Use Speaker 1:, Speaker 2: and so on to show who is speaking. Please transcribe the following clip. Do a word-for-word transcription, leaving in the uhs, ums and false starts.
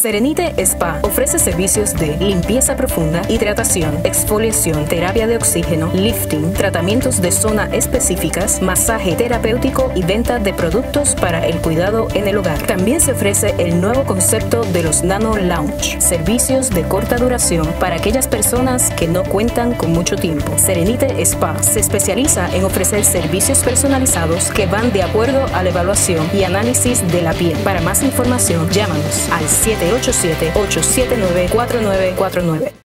Speaker 1: Serenite Spa ofrece servicios de limpieza profunda, hidratación, exfoliación, terapia de oxígeno, lifting, tratamientos de zona específicas, masaje terapéutico y venta de productos para el cuidado en el hogar. También se ofrece el nuevo concepto de los Nano Lounge, servicios de corta duración para aquellas personas que no cuentan con mucho tiempo. Serenite Spa se especializa en ofrecer servicios personalizados que van de acuerdo a la evaluación y análisis de la piel. Para más información, llámanos al siete ocho siete, ocho siete nueve, cuatro nueve cuatro nueve.